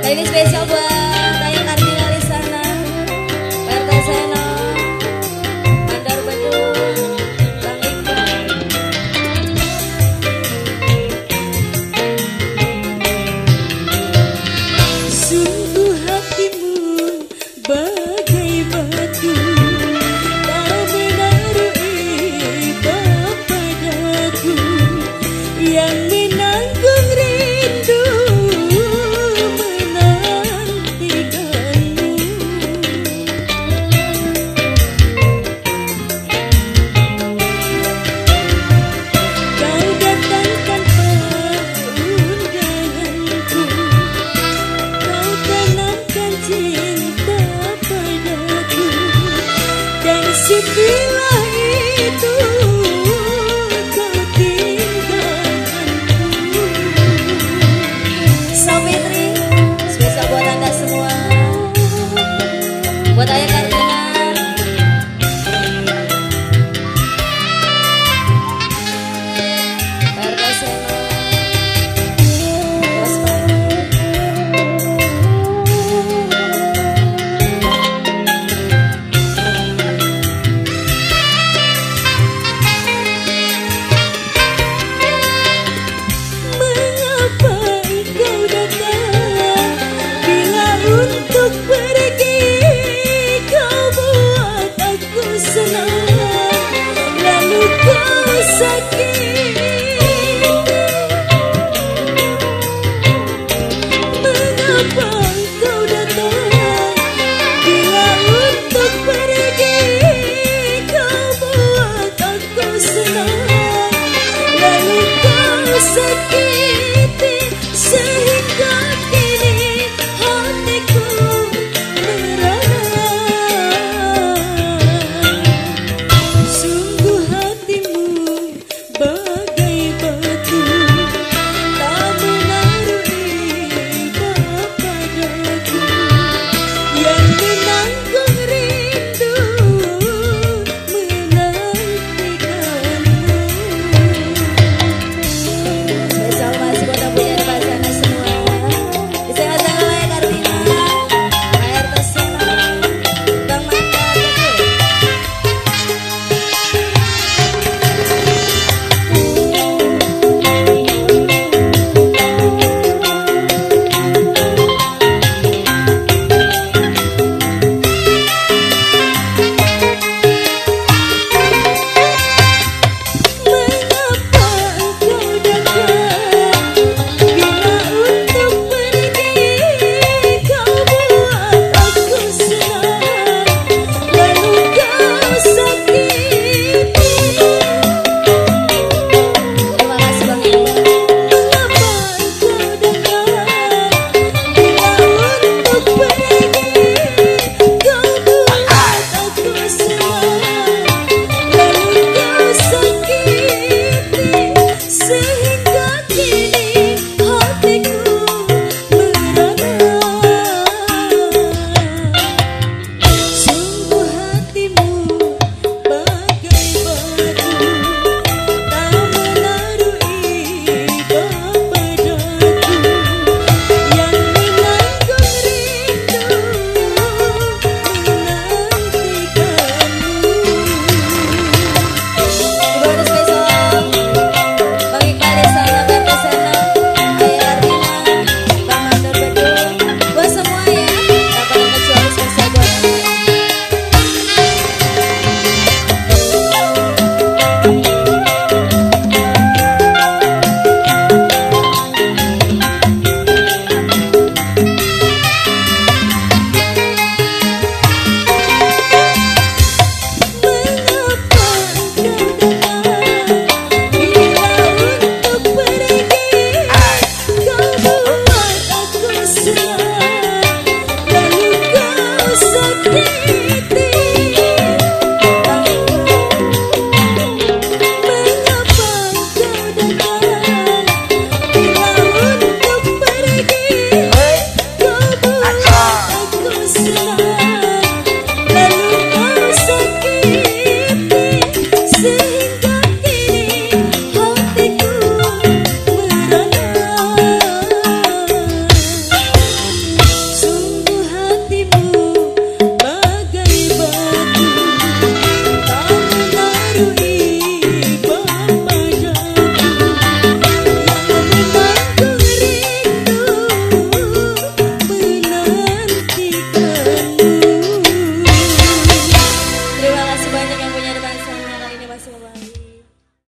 ini spesial buat Ayah Kartika Lisana, Perta Seno, Bandar Bandung, Bang Iqbal. Sungguh hatimu bagai batu, tak menaruh iba padaku, yang menanggung rindu menantikanmu. Kau datang tanpa undanganku, kau tanamkan cinta padaku, dan setelah itu kau tinggalkanku. Savitri, spesial buat Anda semua, buat Ayah Kartika. Perta Seno, Bos Mengapa engkau datang bila untuk pergi kau buat aku senang, lalu kau sakit. Mengapa engkau datang bila untuk pergi kau buat aku senang, lalu kau sakit.